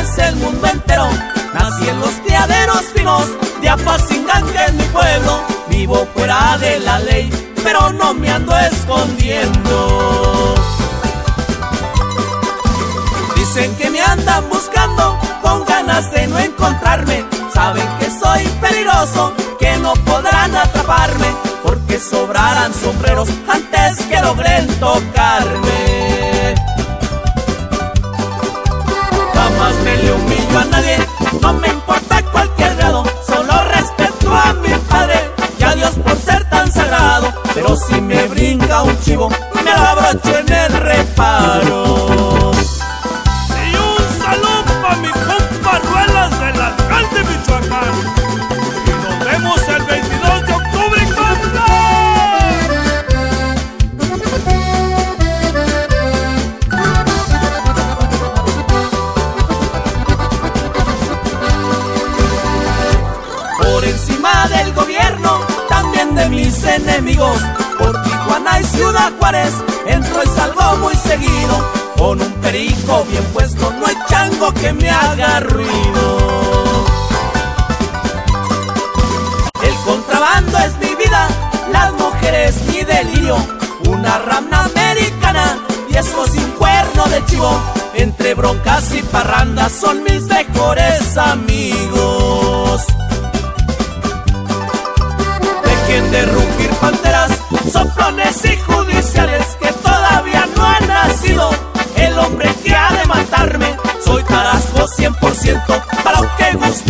es el mundo entero. Nací en los criaderos finos de Apatzingán, que es mi pueblo. Vivo fuera de la ley, pero no me ando escondiendo. Dicen que me andan buscando con ganas de no encontrarme. Saben que soy peligroso, que no podrán atraparme, porque sobrarán sombreros antes que logren tocarme. Jamás me le humillo a nadie, no me importa cualquier grado. Solo respeto a mi padre y a Dios por ser tan sagrado. Pero si me brinca un chivo, me lo abrocho en el reparo. Y un saludo pa' mi compa Ruelas del alcalde Michoacán. Y nos vemos el 22 de octubre, compa. Por encima del gobierno, también de mis enemigos, por Tijuana y Ciudad Juárez entro y salgo muy seguido. Con un perico bien puesto no hay chango que me haga ruido. El contrabando es mi vida, las mujeres mi delirio. Una rama americana y eso sin cuerno de chivo. Entre broncas y parrandas son mis mejores amigos. Dejen de rugir panteras, soplones y judiciales, que todavía no ha nacido el hombre que ha de matarme. Soy Tarasco 100%, para lo que guste